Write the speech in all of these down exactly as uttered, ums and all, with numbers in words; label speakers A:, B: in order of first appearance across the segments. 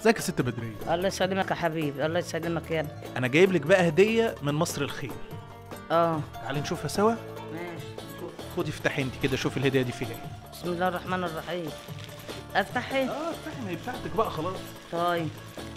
A: ازيك يا ست بدريه؟
B: الله يسلمك يا حبيبي، الله يسلمك يا ابني.
A: انا جايب لك بقى هديه من مصر الخير.
B: اه
A: تعالي نشوفها سوا.
B: ماشي.
A: خدي افتحي انت كده، شوفي الهديه دي فيها ايه.
B: بسم الله الرحمن الرحيم. افتحي؟
A: اه افتحي، ما هي بتاعتك بقى خلاص.
B: طيب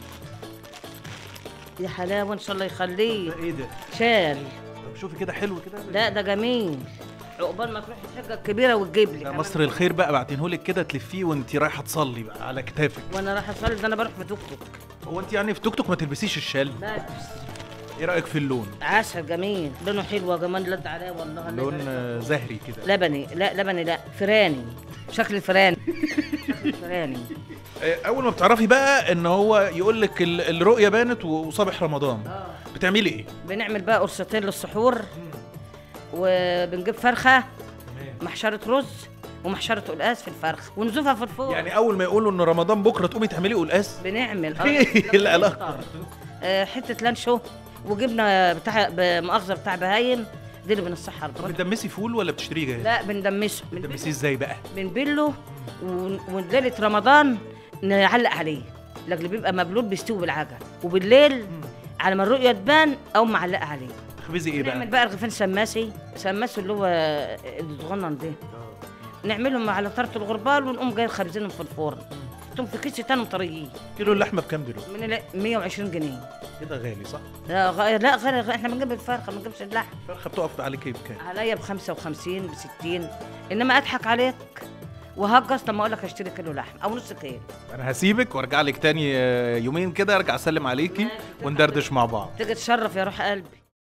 B: يا حلاوه ان شاء الله يخليك.
A: ده ايه ده؟
B: شال.
A: طب شوفي كده حلو كده.
B: لا ده جميل، عقبال ما تروحي الحجه الكبيره وتجيب لي
A: ده مصر الخير بقى، بعتينهولك كده تلفيه وانت رايحه تصلي بقى على كتافك.
B: وانا رايحه اصلي ده انا بروح في توك توك.
A: هو انت يعني في توك توك ما تلبسيش الشال؟
B: لا
A: ايه رايك في اللون؟
B: عسل جميل، لونه حلو يا جمال، لد عليه والله.
A: لون آه، زهري كده.
B: لبني، لا لبني لا فراني، شكل فراني. شكل فراني.
A: اول ما بتعرفي بقى ان هو يقول لك الرؤيه بانت وصباح رمضان،
B: اه
A: بتعملي ايه؟
B: بنعمل بقى قرصتين للسحور، وبنجيب فرخه محشره رز ومحشره قلقاس في الفرخ ونزوفها في الفرن.
A: يعني اول ما يقولوا ان رمضان بكره تقومي تعملي قلقاس؟
B: بنعمل
A: ايه العلاقه؟
B: آه حته لانشو وجبنه بتاع مؤاخذه بتاع بهايم، دي اللي بنصحها البرد.
A: بتدمسي فول ولا بتشتريه جاهز؟
B: لا بندمسه.
A: بتدمسيه ازاي بقى؟
B: بنبله وليله رمضان نعلق عليه، لكن بيبقى مبلول بيستوي بالعجل، وبالليل على ما الرؤيه تبان او معلقه عليه.
A: تخبزي ايه بقى؟
B: نعمل بقى رغيفين سماسي، سماسي اللي هو الصغنن ده، نعملهم على طرف الغربال ونقوم جاي خابزينهم في الفرن، تقوم في كيس تاني طريين.
A: كيلو اللحمه بكام دلوقتي؟
B: من مية وعشرين جنيه.
A: كده غالي صح؟
B: لا غ... لا غير، احنا بنجيب الفرخه ما بنجيبش اللحم.
A: الفرخه بتقف عليك بكام؟
B: عليا ب خمسة وخمسين ب ستين، انما اضحك عليك وهجص لما اقول لك اشتري كيلو لحم او نص كيلو.
A: انا هسيبك وارجع لك تاني يومين كده، ارجع اسلم عليكي وندردش مع بعض.
B: تيجي تشرف يا روح قلبي.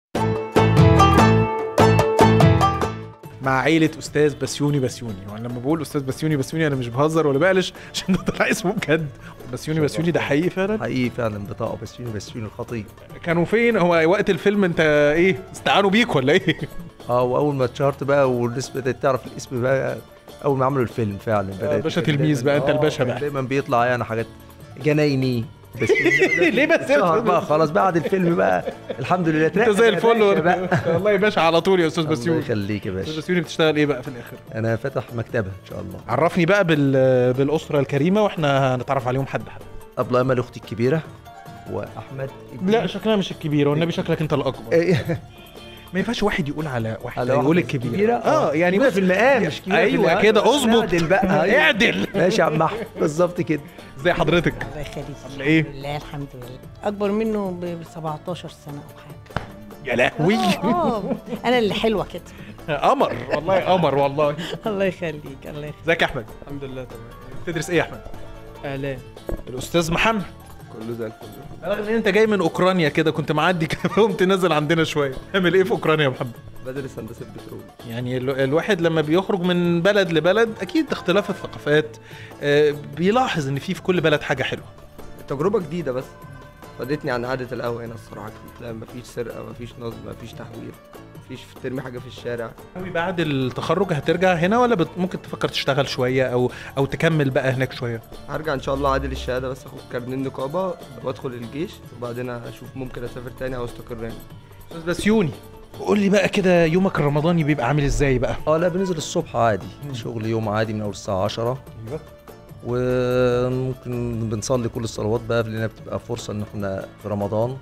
A: مع عيلة أستاذ بسيوني بسيوني، وأنا لما بقول أستاذ بسيوني بسيوني أنا مش بهزر ولا بقلش، عشان ده طلع اسمه بجد. بسيوني بسيوني ده حقيقي فعلا؟
C: حقيقي فعلا، بطاقة بسيوني بسيوني الخطيب.
A: كانوا فين؟ هو وقت الفيلم أنت إيه؟ استعانوا بيك ولا إيه؟
C: اه وأول ما اتشهرت بقى والناس بدأت تعرف الاسم بقى أول ما عملوا الفيلم فعلا بدأت.
A: باشا تلميذ بقى، أنت الباشا بقى.
C: دايما بيطلع يعني حاجات جنايني بس.
A: ليه بس
C: بقى خلاص بعد الفيلم بقى الحمد لله
A: انت زي الفل. والله يا باشا على طول يا استاذ بسيوني.
C: الله يخليك يا باشا.
A: استاذ بسيوني بتشتغل ايه بقى في الاخر؟
C: انا فاتح مكتبه ان شاء الله.
A: عرفني بقى بال... بالاسره الكريمه واحنا هنتعرف عليهم حد حد.
C: ابله امل اختي الكبيره واحمد.
A: لا شكلها مش الكبيره، والنبي شكلك انت الاكبر. ما ينفعش واحد يقول على واحد يقول الكبيره. اه يعني
C: في المقام مش كبيره.
A: ايوه كده اظبط.
C: اعدل بقى.
A: اعدل.
C: ماشي يا عم احمد بالظبط كده.
A: ازي حضرتك؟
D: الله يخليك.
A: عامله ايه؟
D: الحمد لله الحمد لله. اكبر منه ب سبعتاشر سنه او حاجه.
A: يا لهوي.
D: اه انا اللي حلوه كده.
A: قمر والله، قمر والله.
D: الله يخليك الله يخليك.
A: ازيك يا احمد؟
E: الحمد لله تمام.
A: تدرس ايه يا احمد؟
E: اعلام.
A: الاستاذ محمد.
E: كله زي الفل.
A: رغم ان انت جاي من اوكرانيا كده، كنت معدي كده قمت نازل عندنا شويه. تعمل ايه في اوكرانيا يا محمد؟
E: بدرس هندسه بترول.
A: يعني ال... الواحد لما بيخرج من بلد لبلد اكيد اختلاف الثقافات آه بيلاحظ ان في في كل بلد حاجه حلوه.
E: تجربه جديده بس فادتني عن عاده القهوه هنا الصراحه. لا مفيش سرقه، مفيش نصب، مفيش تحوير، مفيش ترمي حاجه في الشارع.
A: بعد التخرج هترجع هنا ولا بت... ممكن تفكر تشتغل شويه او او تكمل بقى هناك شويه؟
E: هرجع ان شاء الله عادل الشهاده، بس اخد كارنيه النقابه وادخل الجيش، وبعدين اشوف ممكن اسافر تاني او استقر هنا.
A: استاذ بسيوني قول لي بقى كده، يومك الرمضاني بيبقى عامل ازاي بقى؟
C: اه لا بننزل الصبح عادي، شغل يوم عادي من اول الساعه عشرة.
A: ايوه.
C: وممكن بنصلي كل الصلوات بقى لان بتبقى فرصه ان احنا في رمضان.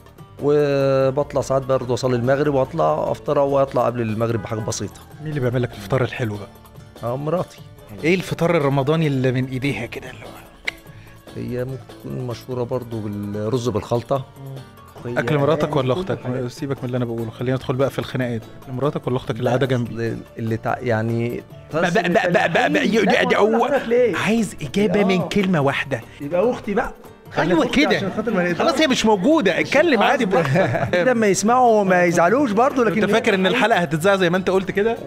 C: وبطلع ساعات برضه اصلي المغرب واطلع افطر واطلع قبل المغرب بحاجه بسيطه.
A: مين اللي بيعمل لك الفطار الحلو بقى؟
C: اه مراتي.
A: ايه الفطار الرمضاني اللي من ايديها كده اللي هو؟
C: هي ممكن تكون مشهوره برضه بالرز بالخلطه.
A: اكل مراتك ولا اختك؟ سيبك من اللي انا بقوله، خلينا ندخل بقى في الخناقات. اكل مراتك ولا اختك اللي قاعده جنبي؟
C: اللي تع... يعني
A: بقى بقى بقى بقى بقى بقى عايز اجابه من كلمه واحده.
C: يبقى اختي بقى.
A: ايوه كده خلاص، هي مش موجوده، اتكلم عادي براحتك.
C: لما يسمعوا ما يزعلوش برضه. لكن
A: انت فاكر ان الحلقه هتتذاع زي ما انت قلت كده؟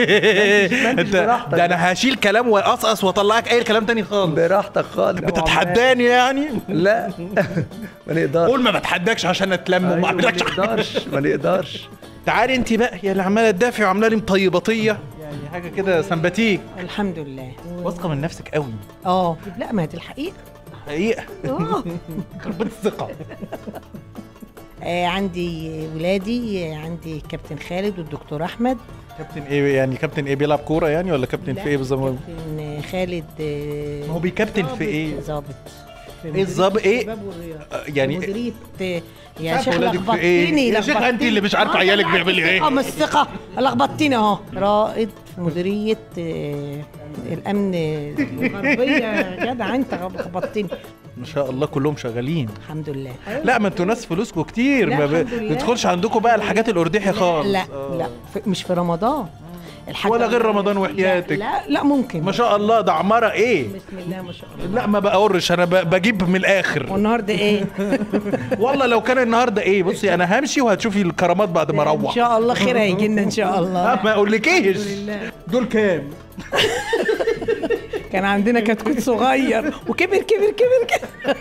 A: انت ده انا هشيل كلام واقصقص واطلعك اي كلام تاني خالص.
C: براحتك خالص.
A: بتتحداني يعني؟
C: لا ما نقدرش.
A: قول ما بتحداكش عشان اتلم وما اعملكش.
C: ما نقدرش ما نقدرش.
A: تعالي انت بقى يا اللي عماله تدافع وعامله لي مطيبطيه، يعني حاجه كده سمباتيك.
D: الحمد لله.
A: واثقه من نفسك قوي.
D: اه لا ما هي دي الحقيقه.
A: حقيقه.
D: اه
A: خربت الثقه.
D: آه عندي ولادي، عندي كابتن خالد والدكتور احمد.
A: كابتن ايه يعني؟ كابتن ايه بيلعب كوره يعني ولا كابتن في ايه بالظبط؟
D: كابتن خالد.
A: ما هو بيكابتن في ايه؟
D: ظابط.
A: ايه الظابط ايه
D: الشباب والرياضة.
A: آه، يعني
D: مديرية يا
A: عارفة
D: شيخ
A: ولادك في إيه؟
D: لخبطتني
A: يا شيخ أنت اللي مش عارفة عيالك بيعملوا إيه.
D: اه مش ثقة لخبطتني اهو. رائد في مديرية آه، الأمن الغربية يا جدع أنت لخبطتني.
A: ما شاء الله كلهم شغالين.
D: الحمد لله.
A: لا ما انتوا ناس فلوسكم كتير،
D: لا،
A: ما ب-
D: الحمد لله.
A: بيدخلش عندكم بقى الحاجات الارداحي خالص.
D: لا
A: آه.
D: لا في- مش في رمضان الحاجة.
A: ولا غير رمضان وحياتك.
D: لا لا ممكن.
A: ما شاء الله ده عمارة ايه.
D: بسم الله ما شاء الله.
A: لا ما بقرش انا ب- بجيب من الاخر.
D: والنهارده ايه؟
A: والله لو كان النهارده ايه، بصي انا همشي وهتشوفي الكرامات بعد ما
D: ان
A: اروح.
D: شاء الله خير هيجي لنا ان شاء الله.
A: ما اقولكيش
D: الحمد لله.
A: دول كام.
D: كان عندنا كتكوت صغير وكبر كبر كبر كبر.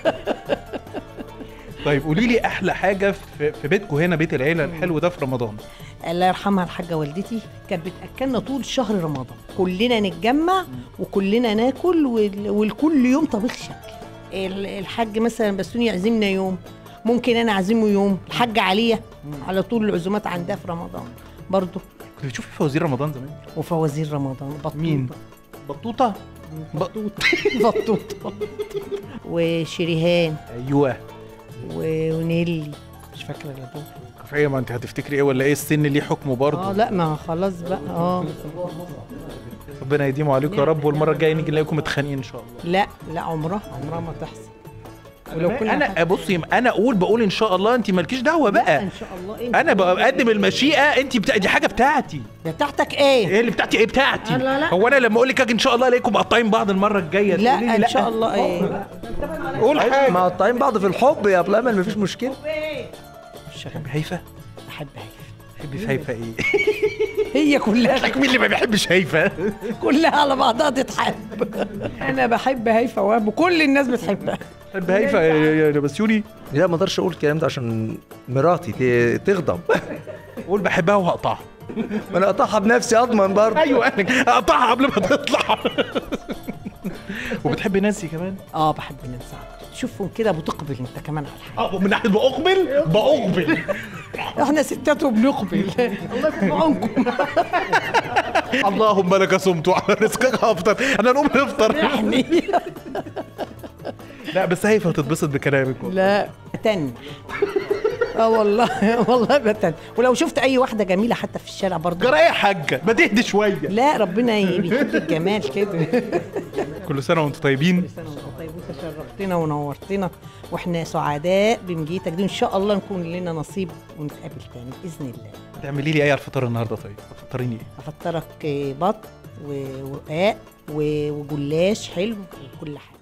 A: طيب قولي لي احلى حاجه في في بيتكم هنا، بيت العيله الحلو ده في رمضان.
D: الله يرحمها الحاجه والدتي كانت بتاكلنا طول شهر رمضان، كلنا نتجمع وكلنا ناكل وال- والكل يوم طبيخ شكل. ال- الحاج مثلا بسوني يعزمنا يوم، ممكن انا اعزمه يوم، الحاجه عليا على طول العزومات عندها في رمضان برضه.
A: كنت بتشوفي فوازير رمضان زمان؟
D: وفوازير رمضان بطوطه.
A: مين؟ بطوطه.
D: بطوطه بطوطه وشريهان
A: ايوه.
D: و- ونيلي مش فاكره الا دول.
A: كفايه، ما انت هتفتكري ايه ولا ايه، السن ليه حكمه برضه.
D: اه لا ما خلاص بقى اه.
A: ربنا يديمه عليكم يا رب، والمره الجايه نيجي نلاقيكم متخانقين ان شاء الله.
D: لا لا عمرها عمرها ما تحصل. ولو كنا
A: انا بصي انا اقول بقول ان شاء الله، انت مالكيش دعوه
D: لا
A: بقى.
D: ان شاء الله انت
A: انا بقدم المشيئه، انت بتا... دي حاجه بتاعتي.
D: ده بتاعتك ايه؟
A: ايه اللي بتاعتي؟ ايه بتاعتي؟
D: لا، لا.
A: هو انا لما اقول لك ان شاء الله الاقيكم مقطعين بعض المره الجايه تقولي لي
D: لا ان شاء الله ايه؟
A: قول حاجه.
C: مقطعين بعض في الحب يا ابو الامل، مفيش مشكله.
D: مش هحب
A: هيفا.
D: احب هيفا.
A: تحبي في هيفا ايه؟
D: هي كلها
A: لك مين اللي ما بيحبش هيفا؟
D: كلها على بعضها تتحب. انا بحب هيفا وهب وكل الناس بتحبها.
A: تحب هيفا يا يا بسيوني؟
C: لا ما اقدرش اقول الكلام ده عشان مراتي ت- تغضب.
A: قول بحبها وهقطعها.
C: ما انا اقطعها بنفسي اضمن برضه.
A: ايوه انا اقطعها قبل ما تطلع. وبتحبي نانسي كمان؟
D: اه بحب ننسى. شوفهم كده بتقبل انت كمان على الحاجه.
A: اه من ناحيه بأقبل بأقبل.
D: احنا ستات وبنقبل. الله يكون في عونكم.
A: اللهم لك صمت وعلى رزقك افطر. انا نقوم نفطر.
D: يعني
A: لا بس هيفا هتتبسط بكلامك والله.
D: لا تن. اه والله والله بتن. ولو شفت اي واحده جميله حتى في الشارع برضه.
A: جرى ايه يا حاجه؟ ما تهدي شويه.
D: لا ربنا بيحب الجمال كده.
A: كل سنه وانتم طيبين.
D: كل سنه وانت طيب وانت شرفتنا ونورتنا واحنا سعداء بمجيتك دي، وان شاء الله نكون لنا نصيب ونتقابل تاني باذن الله.
A: تعملي لي ايه على الفطار النهارده؟ طيب هتفطريني ايه؟
D: هفطرك بط ورقاق وجلاش حلو وكل حاجه.